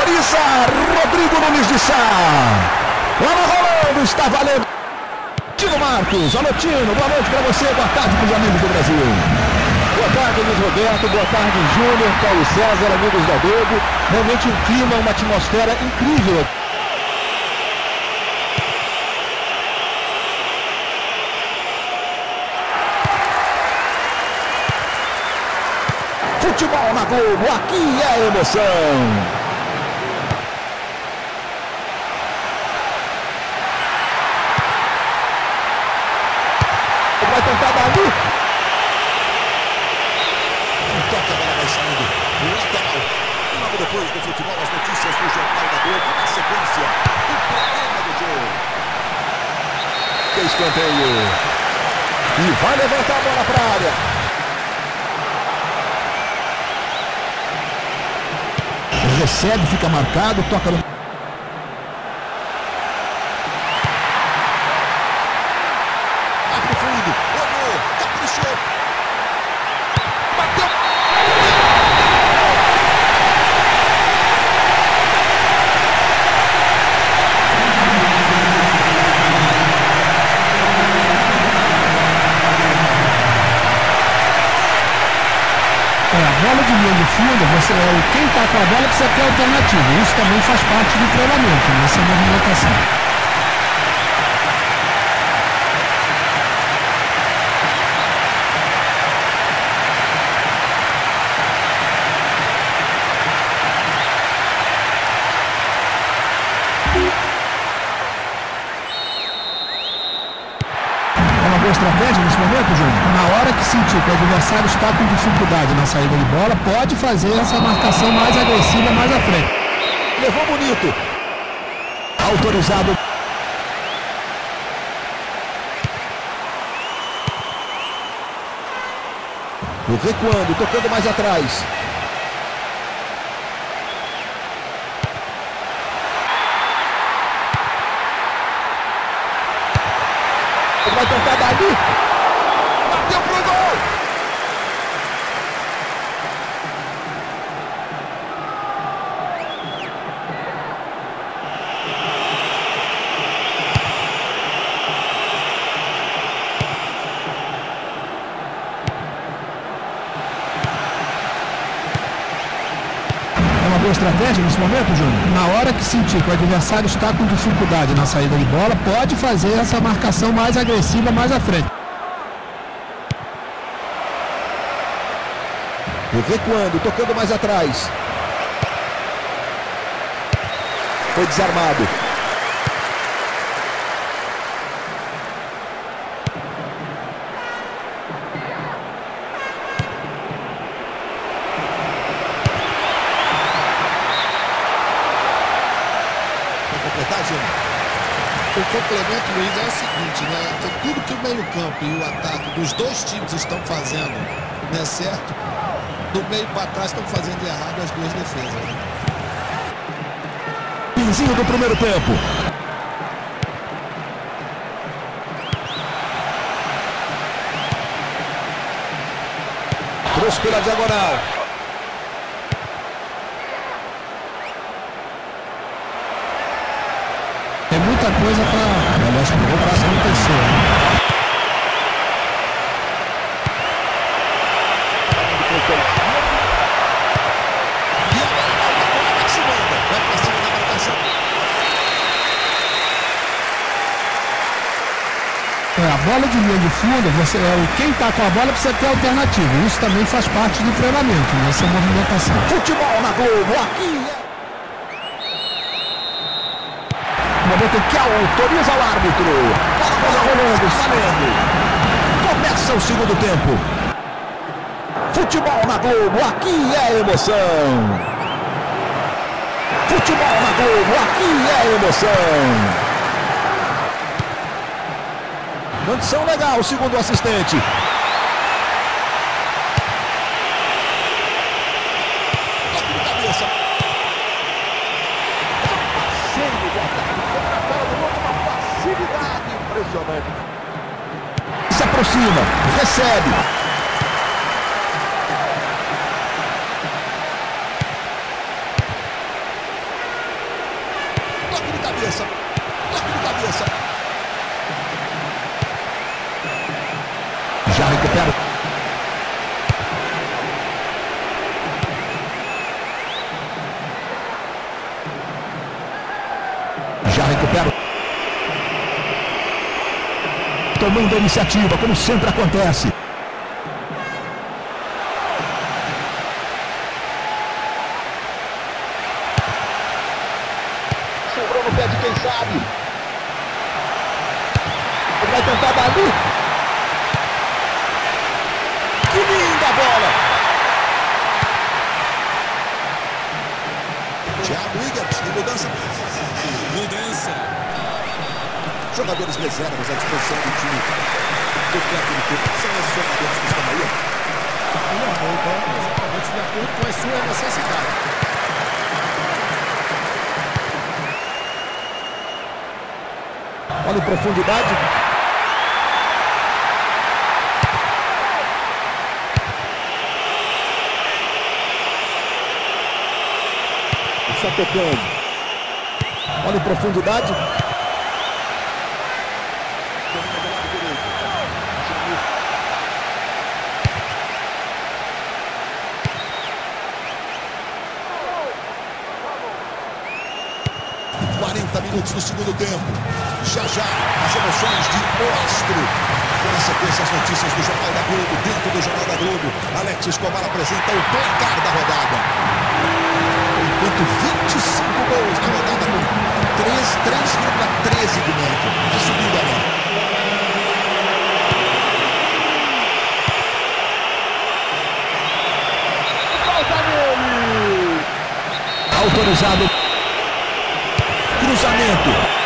autoriza Rodrigo Nunes de Sá. Bola rolando, está valendo. Tino Marcos, alô Tino, boa noite para você, boa tarde para os amigos do Brasil. Boa tarde, Luiz Roberto, boa tarde, Júnior, Paulo César, amigos da Globo. Realmente um clima, uma atmosfera incrível. Futebol na Globo, aqui é emoção. Vai tentar dali. Toca, a bola vai saindo. Lateral. E logo depois do futebol, as notícias do Jornal da Globo. Na sequência, o programa do jogo. Que escanteio. E vai levantar a bola para a área. Recebe, fica marcado, toca no... Bola de linha de fundo, quem está com a bola precisa ter alternativa. Isso também faz parte do treinamento, nessa movimentação. Estratégia nesse momento, Júnior? Na hora que sentir que o adversário está com dificuldade na saída de bola, pode fazer essa marcação mais agressiva mais à frente. Levou bonito. Autorizado. O recuando, tocando mais atrás. Vai tentar dali. Bateu pro gol. É uma boa estratégia nesse momento, Júnior? Na hora que sentir que o adversário está com dificuldade na saída de bola, pode fazer essa marcação mais agressiva mais à frente. O recuando, tocando mais atrás. Foi desarmado. O complemento, Luiz, é o seguinte, né? Então, tudo que o meio-campo e o ataque dos dois times estão fazendo, né, certo? Do meio para trás estão fazendo errado as duas defesas, né? Pinzinho do primeiro tempo. Trouxe pela diagonal. Tem muita coisa para acontecer. A bola de linha de fundo, quem está com a bola precisa ter alternativa. Isso também faz parte do treinamento, nessa movimentação. Futebol na Globo, aqui momento que autoriza o árbitro. Bola rolando, valendo. Começa o segundo tempo. Futebol na Globo, aqui é emoção. Futebol na Globo, aqui é emoção. Condição legal, segundo o assistente. Toque de cabeça. Passeio de ataque. Uma facilidade impressionante. Se aproxima, recebe. recupera. Já recupera. Tomando a iniciativa, como sempre acontece. Sobrou no pé de quem sabe. Vai tentar dali. Que linda bola! Thiago Igor, tem mudança. Jogadores reservas à disposição do time do técnico. São esses jogadores que estão aí. Exatamente de acordo com a sua necessidade. Olha em profundidade. Está tocando. Olha em profundidade. 40 minutos do segundo tempo. Já as emoções de Ostro. Na sequência, as notícias do Jornal da Globo. Dentro do Jornal da Globo, Alex Escobar apresenta o placar da rodada. Enquanto 25 gols na rodada com 3,13 de média. Vai subindo a mão. Falta nele! Autorizado. Cruzamento.